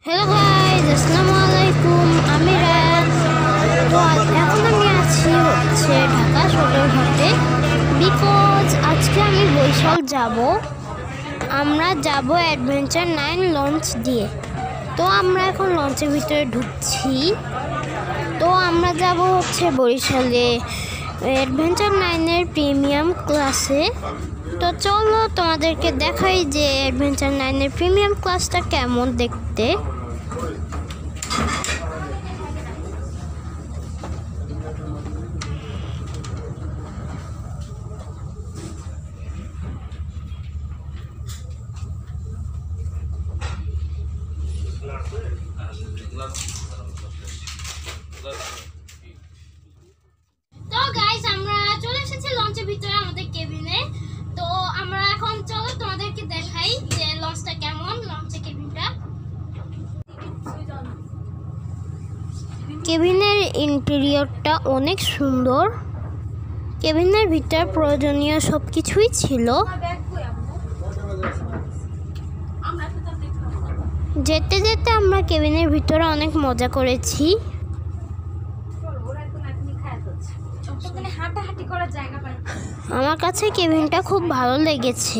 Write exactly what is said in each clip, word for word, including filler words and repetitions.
Hello guys, আসসালামু আলাইকুম। আমি রায়ান। তো এখন আমি আছি হচ্ছে ঢাকা সদরঘাটে, বিকজ আজকে আমি বরিশাল যাব। আমরা যাব অ্যাডভেঞ্চার নাইন লঞ্চ দিয়ে। তো আমরা এখন লঞ্চের ভিতরে ঢুকছি। তো আমরা যাব হচ্ছে বরিশালে অ্যাডভেঞ্চার নাইনের প্রিমিয়াম ক্লাসে। তো চলো তোমাদেরকে দেখাই যে অ্যাডভেঞ্চার নাইনের প্রিমিয়াম ক্লাসটা কেমন দেখতে। তো গাইস, আমরা চলে এসেছি লঞ্চের ভিতরে আমাদের কেবিনে। তো আমরা এখন চলো তোমাদেরকে দেখাই যে লঞ্চটা কেমন, লঞ্চের কেবিনটা। কেবিনের ইন্টেরিয়রটা অনেক সুন্দর। কেবিনের ভিতর প্রয়োজনীয় সব কিছুই ছিল। যেতে যেতে আমরা কেবিনের ভিতরে অনেক মজা করেছি। আমার কাছে কেবিনটা খুব ভালো লেগেছে।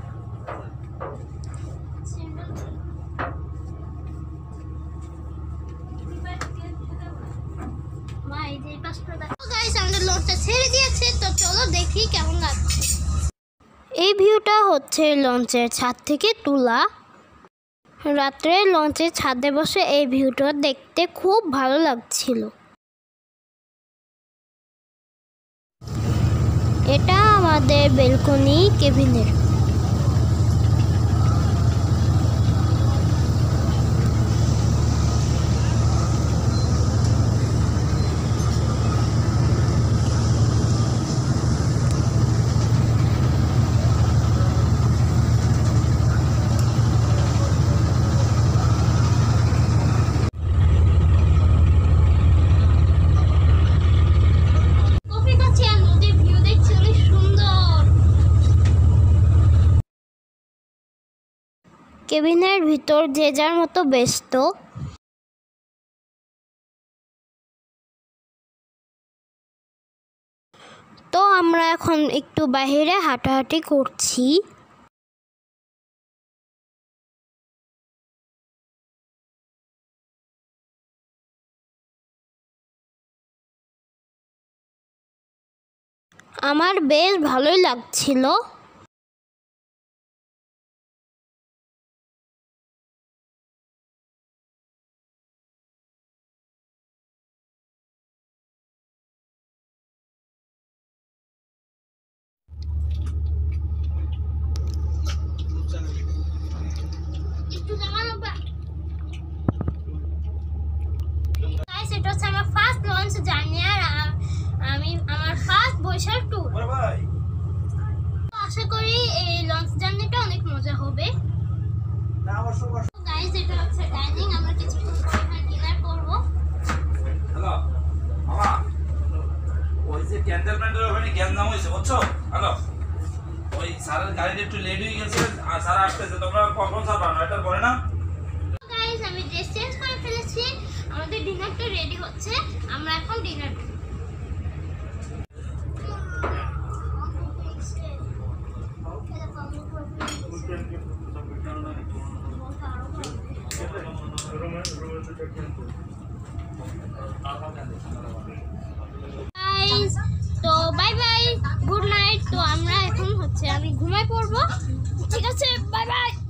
এই ভিউটা হচ্ছে লঞ্চের ছাদ থেকে তোলা। রাত্রে লঞ্চের ছাদে বসে এই ভিউটা দেখতে খুব ভালো লাগছিল। এটা আমাদের বেলকনি কেবিনের। কেবিনের ভিতর যে যার মতো ব্যস্ত। তো আমরা এখন একটু বাইরে হাঁটাহাঁটি করছি। আমার বেশ ভালোই লাগছিল। এটা হচ্ছে আমার ফার্স্ট লঞ্চ জার্নি, আর আমি আমার ফার্স্ট বরিশাল ট্যুর। আশা করি এই লঞ্চ জার্নিটা অনেক মজা হবে। গাইস, এটা হচ্ছে ডাইনিং। আমরা কিছুক্ষণ পরে এখানে ডিনার করব। হ্যালো মামা, ওই যে ক্যান্টনমেন্টের ওখানে গ্যাস নাম হয়েছে বুঝছো? হ্যালো, ওই স্যারের গাড়িটা একটু লেট হয়ে গেছে, আর স্যার আসতেছে। তোমরা কখন স্যার বানো এটা বলে না? গাইস, আমি ড্রেস চেঞ্জ করে ফেলেছি। আমাদের ডিনারটা রেডি হচ্ছে। আমরা এখন ডিনার করব। গাইস, তো বাই বাই, গুড নাইট। তো আমরা এখন হচ্ছে আমি ঘুমাই পড়বো। ঠিক আছে, বাই বাই।